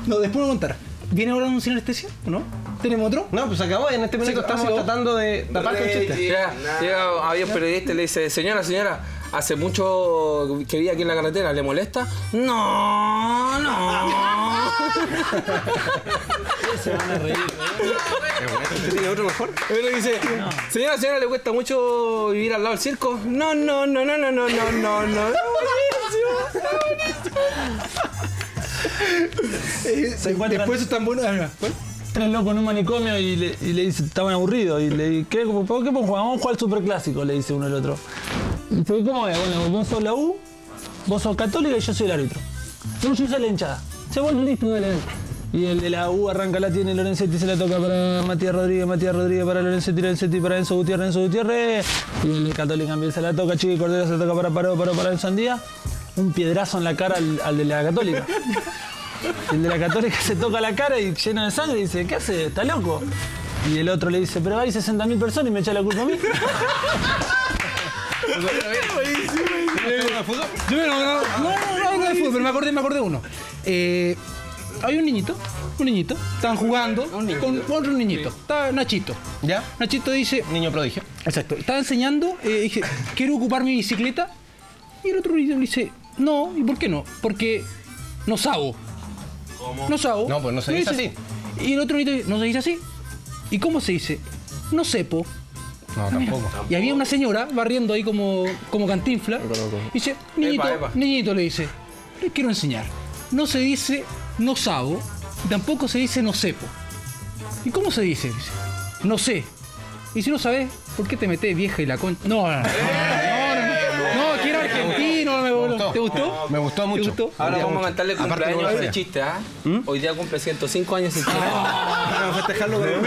No, después voy a contar. ¿Viene ahora un sin anestesia o no? ¿Tenemos otro? No, pues acabó. En este momento estamos tratando de tapar con chiste. Llega había un periodista y le dice, señora, hace mucho que vi aquí en la carretera, ¿le molesta? No. Se van a reír. ¿Usted tiene otro mejor? Uno dice, señora, ¿le cuesta mucho vivir al lado del circo? No. Después están buenos. Tres locos en un manicomio y le dice, estaban aburridos. Y le dice, ¿por qué jugamos? Vamos a jugar al superclásico, le dice uno al otro. Y dice, ¿cómo es? Bueno, vos sos la U, vos sos católica y yo soy el árbitro. No, yo soy la hinchada. Se bueno, listo, dale. Y el de la U arranca, la tiene Lorenzetti, se la toca para Matías Rodríguez para Lorenzetti para Enzo Gutiérrez. Y el de Católica empieza, la toca Chiqui Cordero, se la toca para Paró en Sandía. Un piedrazo en la cara al de la Católica. El de la Católica se toca la cara y lleno de sangre y dice, ¿qué hace? ¿Está loco? Y el otro le dice, pero hay 60.000 personas y me echa la culpa a mí. No de fútbol, pero me acordé uno. Hay un niñito, estaban jugando con otro niñito, estaba Nachito. ¿Ya? Nachito dice... Niño prodigio. Exacto, estaba enseñando, dije, quiero ocupar mi bicicleta. Y el otro niño dice, no, ¿y por qué no? Porque no sabo. ¿Cómo? No sabo. No, pues no se dice así. Y el otro niño dice, ¿no se dice así? ¿Y cómo se dice? No sepo. No, tampoco. Y había una señora barriendo ahí como Cantinflas. Y dice, niñito, le dice, le quiero enseñar. No se dice no sabo, y tampoco se dice no sepo. ¿Y cómo se dice? Dice, no sé. Y si no sabes, ¿por qué te metés vieja y la concha? No, que era argentino. ¿Te gustó? Me gustó mucho. ¿Te gustó? Ahora vamos a cantarle cumpleaños no a lo ese chiste, ¿ah? Hoy día cumple 105 años el chiste. Vamos a festejarlo con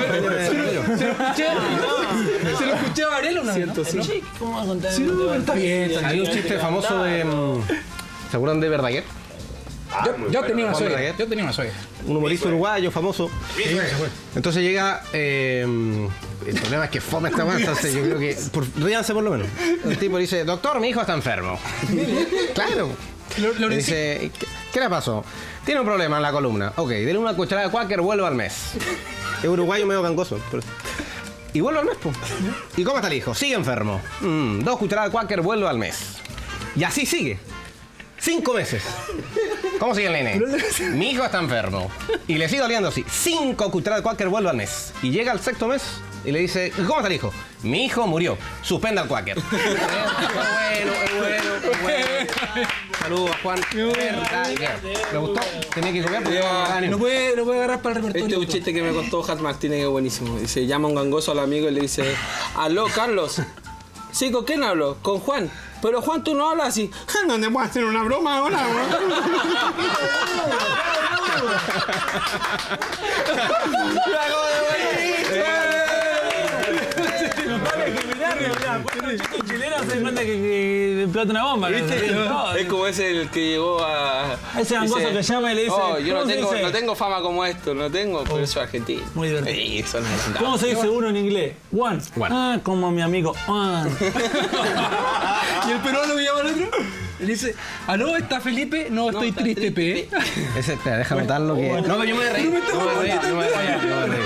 Se lo escuché a Varela una vez, ¿no? 105. ¿Cómo va a contar? Sí, está bien. Hay un chiste famoso de... ¿Se acuerdan de Verdaguer? Yo tenía una suegra. Un humorista uruguayo famoso. Entonces llega... el problema es que fome esta más, entonces yo creo que... Ríanse por lo menos. El tipo dice, doctor, mi hijo está enfermo. Claro. Le dice, ¿qué le pasó? Tiene un problema en la columna. Ok, dele una cucharada de Quaker, vuelve al mes. Es uruguayo medio gangoso. Y vuelve al mes, po. ¿Y cómo está el hijo? Sigue enfermo. 2 cucharadas de Quaker, vuelve al mes. Y así sigue. 5 meses. ¿Cómo sigue el nene? Mi hijo está enfermo. Y le sigue doliendo así. 5 cucharadas de Quaker, vuelve al mes. Y llega al 6º mes y le dice, ¿cómo está el hijo? Mi hijo murió. Suspenda el Quaker. Bueno. Saludos a Juan. ¿Le gustó? Tenía que copiar porque No puede agarrar para el repertorio. Este es un chiste que me contó Hat Martínez, que es buenísimo. Dice, llama un gangoso al amigo y le dice, aló, Carlos. Sí, ¿con quién hablo? Con Juan. Pero Juan, tú no hablas así. ¿No te puedo hacer una broma ahora? Chileno se cuenta que explota una bomba. Es como ese el que llegó a... Ese gangoso que llama y le dice... Oh, yo no tengo fama como esto, pero soy argentino. Muy divertido. Sí, eso no es ¿Cómo se dice uno en inglés? One. Ah, como mi amigo. One. ¿Y el peruano que llama al otro? Le dice, aló, ¿está Felipe? No, estoy triste, pe. Ese, espera, déjame notarlo que... No, pero yo me voy a reír. Yo me voy a reír.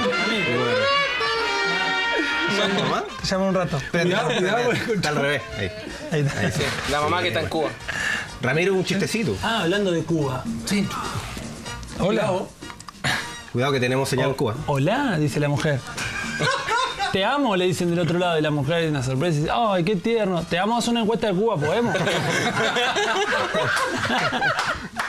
¿Mamá? Te llamo un rato. Cuidado, está al revés. Ahí está. Sí, la mamá que está en Cuba. Ramiro, un chistecito. Ah, hablando de Cuba. Sí. Hola. Cuidado que tenemos señal en Cuba. Hola, dice la mujer. Te amo, le dicen del otro lado, y la mujer es una sorpresa y dice, ay, qué tierno. Te amo, hacer una encuesta de Cuba, ¿podemos?